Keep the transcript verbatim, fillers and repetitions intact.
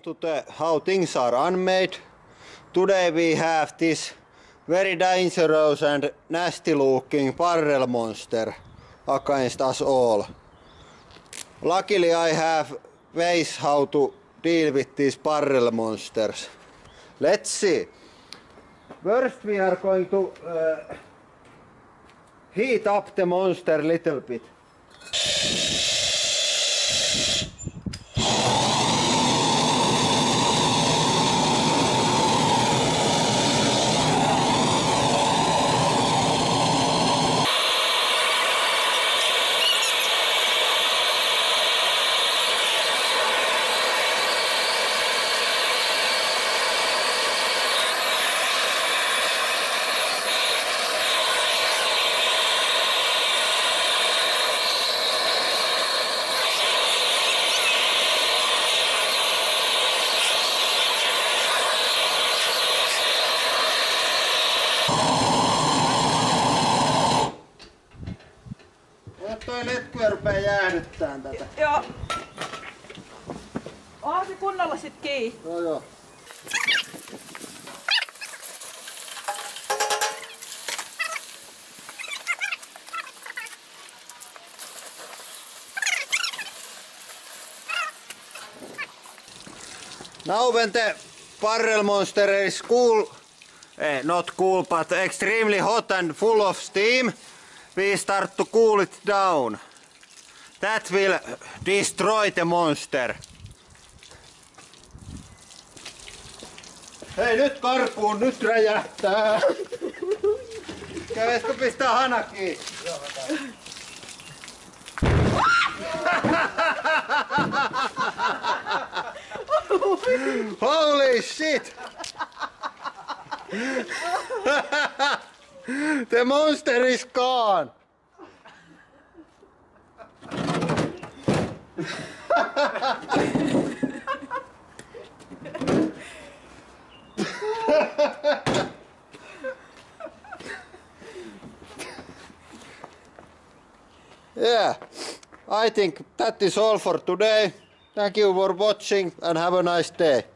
to the how things are unmade. Today we have this very dangerous and nasty looking barrel monster against us all. Luckily I have ways how to deal with these barrel monsters. Let's see. First we are going to uh, heat up the monster a little bit. Toi letku rupee jäähdyttään tätä. Joo. Onhan se kunnolla sit kiinni. Joo joo. Now when the barrel monster is cool, eh, not cool but extremely hot and full of steam, we start to cool it down. That will destroy the monster. Hei nyt karkuun, nyt räjähtää. Kävitkö pistää hana kiinni? Holy shit! The monster is gone! Yeah, I think that is all for today. Thank you for watching and have a nice day.